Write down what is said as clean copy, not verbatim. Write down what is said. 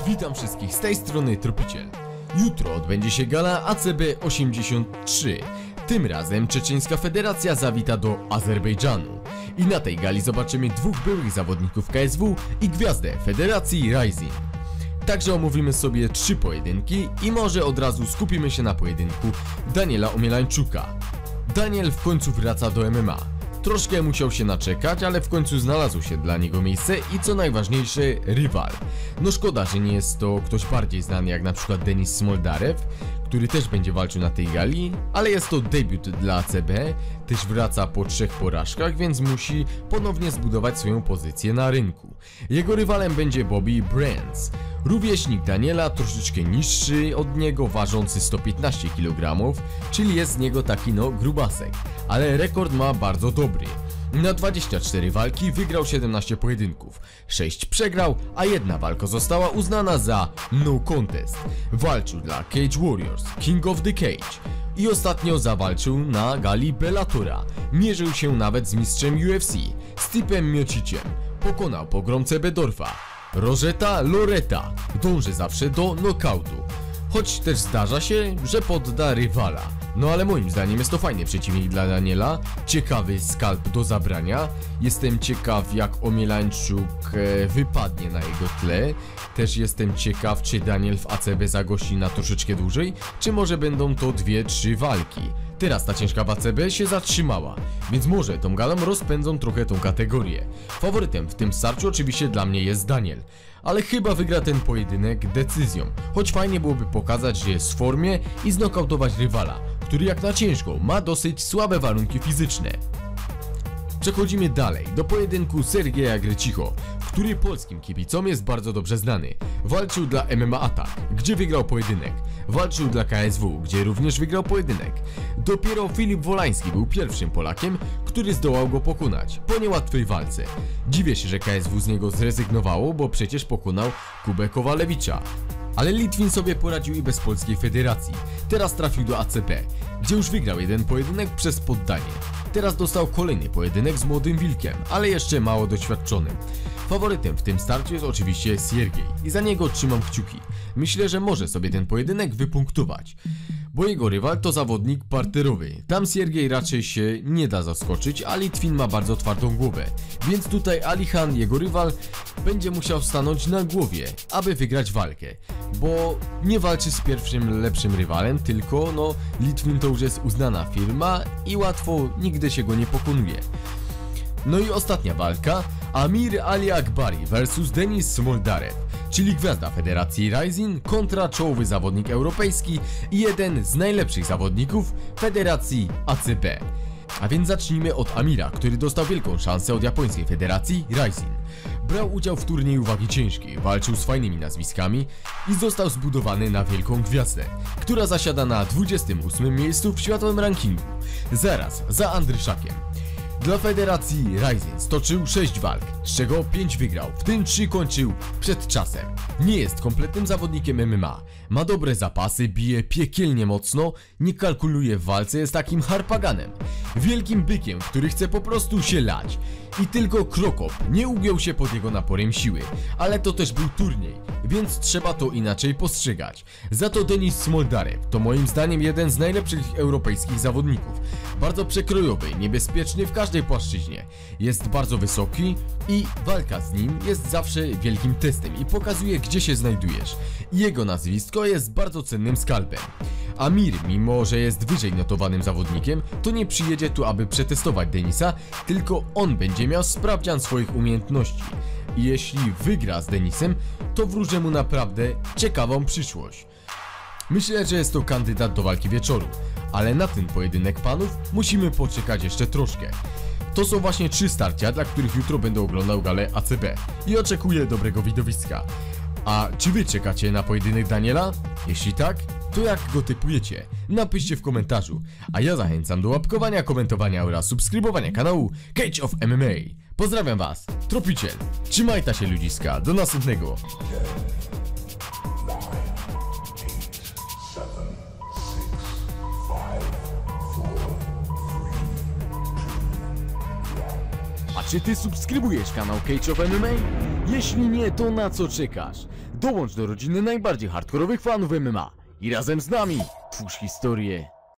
Witam wszystkich, z tej strony Tropiciel. Jutro odbędzie się gala ACB 83. Tym razem Czeczeńska Federacja zawita do Azerbejdżanu. I na tej gali zobaczymy dwóch byłych zawodników KSW i gwiazdę Federacji Rising. Także omówimy sobie 3 pojedynki i może od razu skupimy się na pojedynku Daniela Omielańczuka. Daniel w końcu wraca do MMA. Troszkę musiał się naczekać, ale w końcu znalazło się dla niego miejsce i co najważniejsze, rywal. No szkoda, że nie jest to ktoś bardziej znany jak na przykład Denis Smoldarew, który też będzie walczył na tej gali, ale jest to debiut dla ACB, też wraca po 3 porażkach, więc musi ponownie zbudować swoją pozycję na rynku. Jego rywalem będzie Bobby Brands. Rówieśnik Daniela, troszeczkę niższy od niego, ważący 115 kg, czyli jest z niego taki grubasek, ale rekord ma bardzo dobry. Na 24 walki wygrał 17 pojedynków, 6 przegrał, a jedna walka została uznana za no contest. Walczył dla Cage Warriors, King of the Cage i ostatnio zawalczył na gali Bellatora. Mierzył się nawet z mistrzem UFC, Stipem Miociciem, pokonał pogromcę Bedorfa. Rosetta Loretta dąży zawsze do knockoutu, choć też zdarza się, że podda rywala. No ale moim zdaniem jest to fajny przeciwnik dla Daniela, ciekawy skalp do zabrania. Jestem ciekaw, jak Omielańczuk wypadnie na jego tle. Też jestem ciekaw, czy Daniel w ACB zagości na troszeczkę dłużej, czy może będą to 2-3 walki. Teraz ta ciężka w ACB się zatrzymała, więc może tą galą rozpędzą trochę tą kategorię. Faworytem w tym starciu oczywiście dla mnie jest Daniel, ale chyba wygra ten pojedynek decyzją, choć fajnie byłoby pokazać, że jest w formie i znokautować rywala, który jak na ciężko ma dosyć słabe warunki fizyczne. Przechodzimy dalej do pojedynku Sergieja Grecicho, który polskim kibicom jest bardzo dobrze znany. Walczył dla MMA Attack, gdzie wygrał pojedynek. Walczył dla KSW, gdzie również wygrał pojedynek. Dopiero Filip Wolański był pierwszym Polakiem, który zdołał go pokonać po niełatwej walce. Dziwię się, że KSW z niego zrezygnowało, bo przecież pokonał Kubę Kowalewicza. Ale Litwin sobie poradził i bez polskiej federacji. Teraz trafił do ACB, gdzie już wygrał jeden pojedynek przez poddanie. Teraz dostał kolejny pojedynek z młodym wilkiem, ale jeszcze mało doświadczonym. Faworytem w tym starciu jest oczywiście Siergiej i za niego trzymam kciuki. Myślę, że może sobie ten pojedynek wypunktować, bo jego rywal to zawodnik parterowy. Tam Siergiej raczej się nie da zaskoczyć, a Litwin ma bardzo twardą głowę, więc tutaj Alihan, jego rywal, będzie musiał stanąć na głowie, aby wygrać walkę, bo nie walczy z pierwszym lepszym rywalem, tylko Litwin to już jest uznana firma i łatwo nigdy się go nie pokonuje. No i ostatnia walka, Amir Ali Akbari vs Denis Smoldarew, czyli gwiazda Federacji Rising kontra czołowy zawodnik europejski i jeden z najlepszych zawodników Federacji ACB. A więc zacznijmy od Amira, który dostał wielką szansę od japońskiej Federacji Rising. Brał udział w turnieju wagi ciężkiej, walczył z fajnymi nazwiskami i został zbudowany na wielką gwiazdę, która zasiada na 28 miejscu w światowym rankingu, zaraz za Andryszakiem. Dla Federacji Rising stoczył 6 walk, z czego 5 wygrał, w tym 3 kończył przed czasem. Nie jest kompletnym zawodnikiem MMA, ma dobre zapasy, bije piekielnie mocno, nie kalkuluje w walce, jest takim harpaganem. Wielkim bykiem, który chce po prostu się lać. I tylko Krokop nie ugiął się pod jego naporem siły, ale to też był turniej, więc trzeba to inaczej postrzegać. Za to Denis Smoldarew to moim zdaniem jeden z najlepszych europejskich zawodników. Bardzo przekrojowy, niebezpieczny w każdej płaszczyźnie. Jest bardzo wysoki i walka z nim jest zawsze wielkim testem i pokazuje, gdzie się znajdujesz. Jego nazwisko jest bardzo cennym skalpem. Amir, mimo że jest wyżej notowanym zawodnikiem, to nie przyjedzie tu, aby przetestować Denisa, tylko on będzie miał sprawdzian swoich umiejętności. I jeśli wygra z Denisem, to wróżę mu naprawdę ciekawą przyszłość. Myślę, że jest to kandydat do walki wieczoru, ale na ten pojedynek panów musimy poczekać jeszcze troszkę. To są właśnie 3 starcia, dla których jutro będę oglądał galę ACB i oczekuję dobrego widowiska. A czy wy czekacie na pojedynek Daniela? Jeśli tak, to jak go typujecie? Napiszcie w komentarzu, a ja zachęcam do łapkowania, komentowania oraz subskrybowania kanału Cage of MMA. Pozdrawiam was, Tropiciel, trzymajcie się ludziska, do następnego. A czy ty subskrybujesz kanał Cage of MMA? Jeśli nie, to na co czekasz? Dołącz do rodziny najbardziej hardkorowych fanów MMA i razem z nami twórz historię.